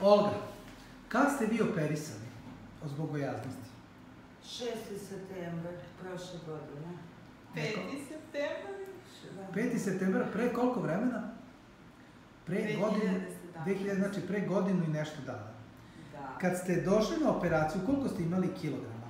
Olga, kad ste vi operisani od zbogojaznosti? 6. septembar prošle godine. 5. septembar? 5. septembar, pre koliko vremena? Pre godinu, 2000, znači pre godinu i nešto dana. Da. Kad ste došli na operaciju, koliko ste imali kilograma?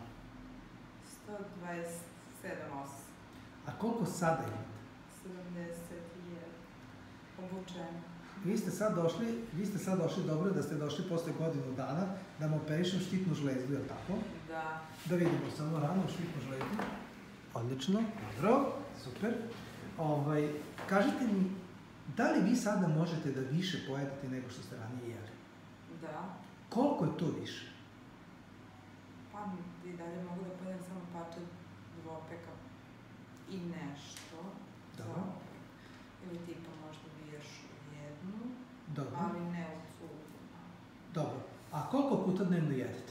127,8. A koliko sada imate? 71. Obučena. Vi ste sad došli, dobro da ste došli posle godinu dana, da vam operišem štitnu žlezdu, je li tako? Da. Da vidimo samo rano štitnu žlezdu. Odlično, dobro, super. Kažite mi, da li vi sada možete da više pojedete nego što ste ranije jeli? Da. Koliko je to više? Pa i dalje mogu da pojedem samo parče dvopeka i nešto. Dobro. Ili tipa možda biješ u jednu, Dobro. ali ne u cugu. Dobro. A koliko puta dnevno jedete?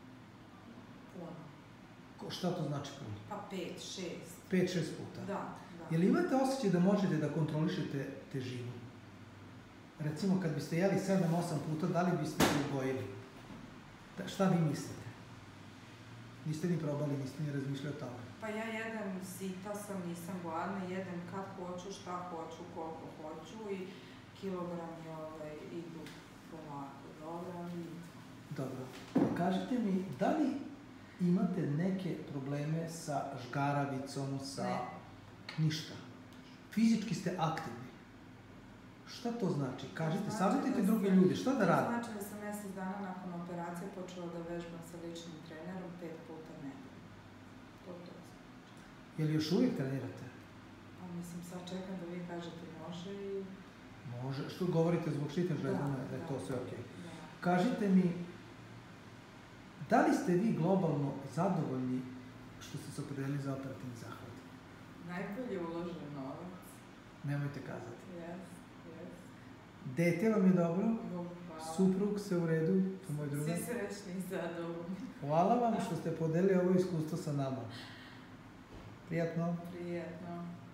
Puno. Šta to znači puno? Pa 5, 6. 5-6 puta? Da. Je li imate osjećaj da možete da kontrolišete težinu? Recimo, kad biste jeli 7-8 puta, da li biste se ugojili? Šta vi mislite? Niste ni probali, niste ni razmišljali o tome? Pa ja jedem, sita sam, nisam gladna, jedem kad hoću, šta hoću, koliko hoću i kilogrami idu polako dobro. Dobro. Kažite mi, da li imate neke probleme sa žgaravicom, sa... Ne. Ništa. Fizički ste aktivni. Šta to znači? Kažite, savjetujte druge ljude, šta da radite? Znači da sam mjesec dana nakon operacije počela da vežbam sa ličnim trenerom 5 puta nedeljno. To znači. Je li još uvijek trenirate? Pa mislim, sad čekam da vi kažete može i... Može. Što govorite zbog štitne žlezde, da je to sve okej. Da. Kažite mi, da li ste vi globalno zadovoljni što ste se opredelili za operativni zahvat? Najbolje uložen novac. Nemojte kazati. Jes. Dete vam je dobro? Bogu hvala. Suprug se u redu? To moj druga. Svi srećni i zadovoljni. Hvala vam što ste podelili ovo iskustvo sa nama. Prijatno. Prijetno.